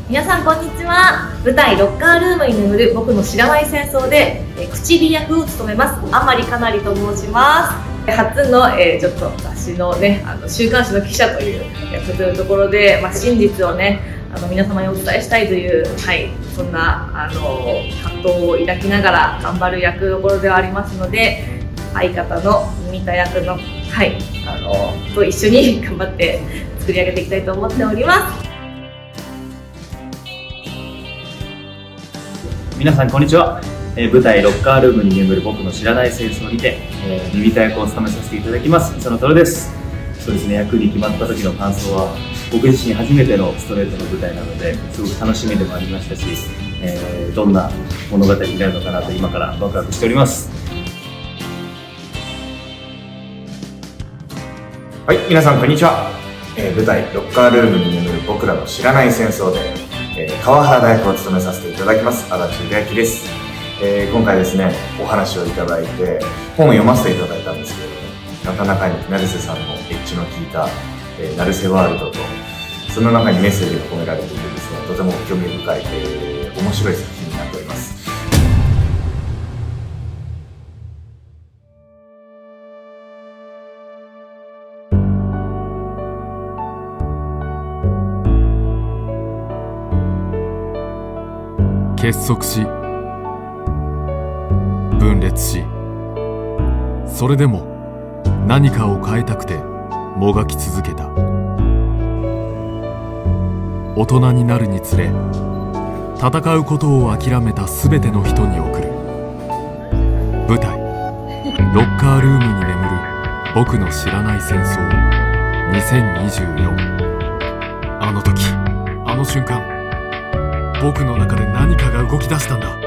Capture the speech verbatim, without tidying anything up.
皆さんこんにちは。舞台ロッカールームに眠る僕の知らない戦争でえ口火役を務めます甘利かなりと申します。初の、えー、ちょっと雑誌のねあの週刊誌の記者という役というところで、まあ、真実をねあの皆様にお伝えしたいという、はい、そんなあの葛藤を抱きながら頑張る役どころではありますので、相方の三田役の、はい、あのと一緒に頑張って作り上げていきたいと思っております。 皆さんこんにちは、えー、舞台ロッカールームに眠る僕の知らない戦争にて、えー、三田役を務めさせていただきます磯野徹です。そうですね、役に決まった時の感想は僕自身初めてのストレートの舞台なのですごく楽しみでもありましたし、えー、どんな物語になるのかなと今からワクワクしております。 はい、皆さんこんにちは、えー、舞台ロッカールームに眠る僕らの知らない戦争でえー、川原大役を務めさせていただきます足立秀明です。えー、今回ですねお話をいただいて本を読ませていただいたんですけれども、なかなかに成瀬さんのエッジの効いた、えー、成瀬ワールドとその中にメッセージが込められていてですね、とても興味深い、えー、面白い作品になっております。 結束し分裂し、それでも何かを変えたくてもがき続けた。大人になるにつれ戦うことを諦めた全ての人に送る舞台ロッカールームに眠る僕の知らない戦争にせんにじゅうよん。あの時あの瞬間、僕の中で何かが動き出したんだ。